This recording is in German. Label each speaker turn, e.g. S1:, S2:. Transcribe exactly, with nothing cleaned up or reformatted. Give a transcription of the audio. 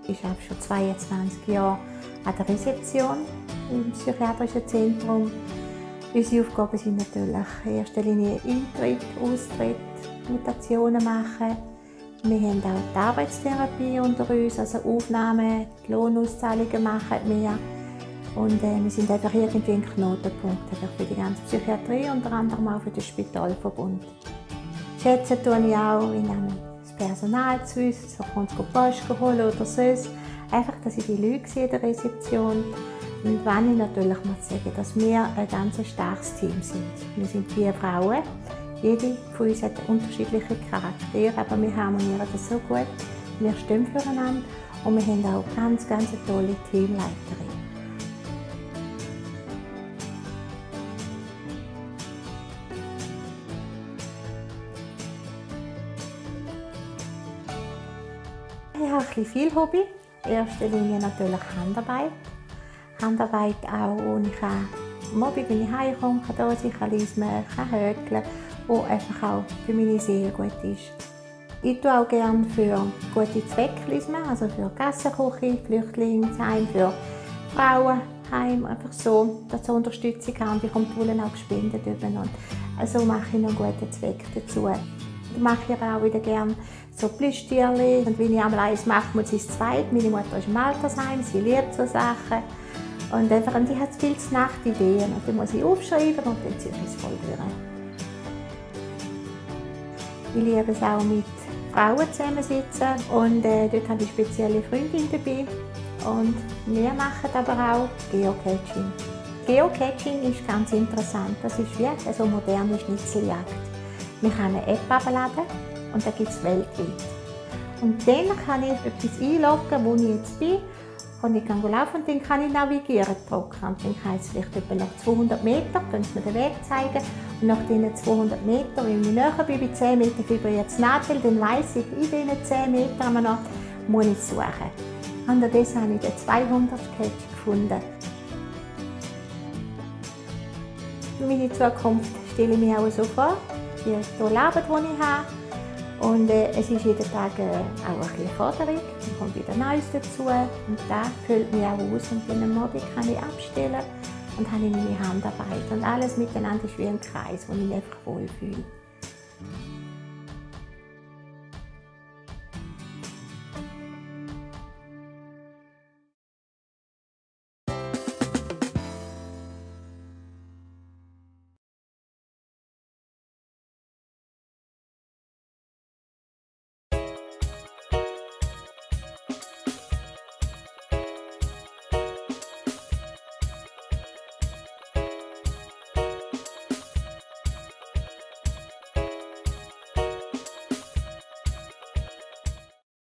S1: Ich arbeite schon zweiundzwanzig Jahre an der Rezeption im psychiatrischen Zentrum. Unsere Aufgaben sind natürlich in erster Linie Eintritt, Austritt, Mutationen machen. Wir haben auch die Arbeitstherapie unter uns, also Aufnahmen, die Lohnauszahlungen machen wir. Und äh, wir sind einfach irgendwie ein Knotenpunkt für die ganze Psychiatrie, unter anderem auch für den Spitalverbund. Schätzen tue ich auch, ich nehme das Personal zu uns, so kommt es Post holen oder sonst. Einfach, dass ich die Leute sehe in der Rezeption. Und wenn ich natürlich muss sagen, dass wir ein ganz starkes Team sind. Wir sind vier Frauen. Jede von uns hat unterschiedliche Charaktere, aber wir harmonieren das so gut. Wir stehen füreinander und wir haben auch ganz, ganz eine tolle Teamleiterin. Ich habe ein bisschen viel Hobby. In erster Linie natürlich Handarbeit. Handarbeit auch, wo ich kann, Mobbing, wenn ich heimkomme, kann da sein, kann lesen, kann häkeln, wo einfach auch für meine Seele gut ist. Ich tue auch gerne für gute Zwecke lesen, also für Gassenküche, Flüchtlingsheim, für Frauenheim, einfach so, dass ich Unterstützung habe. Und ich komme die auch gespendet über. Und also mache ich noch einen guten Zweck dazu. Dann mache ich aber auch wieder gerne so Plüschtierchen. Und wenn ich einmal eins mache, muss ich es zweit. Meine Mutter ist im Altersheim, sie liebt so Sachen. Und einfach, und ich habe viel zu Nacht Ideen. Und dann muss ich aufschreiben und dann ziehe ich es voll durch. Ich liebe es auch mit Frauen zusammensitzen. Und äh, dort habe ich spezielle Freundin dabei. Und wir machen aber auch Geocaching. Geocaching ist ganz interessant. Das ist wie eine so moderne Schnitzeljagd. Wir können eine App abladen und da gibt es weltweit. Und dann kann ich etwas einloggen, wo ich jetzt bin. Und ich kann laufen und dann kann ich navigieren drücken. Und dann heisst es vielleicht etwa nach zweihundert Metern, können sie mir den Weg zeigen. Und nach diesen zweihundert Metern, wenn ich näher bin, bei zehn Metern vibriert das Nadel, dann weiss ich, in diesen zehn Metern noch muss ich suchen. Und das habe ich den zweihundertsten Cache gefunden. Meine Zukunft stelle ich mir auch so vor, die Leben, die ich habe. Und äh, es ist jeden Tag äh, auch ein bisschen Forderung, dann kommt wieder Neues dazu und das füllt mich auch aus. Und den Mobbing kann ich abstellen und habe ich meine Handarbeit. Und alles miteinander ist wie ein Kreis, wo ich mich einfach wohlfühle.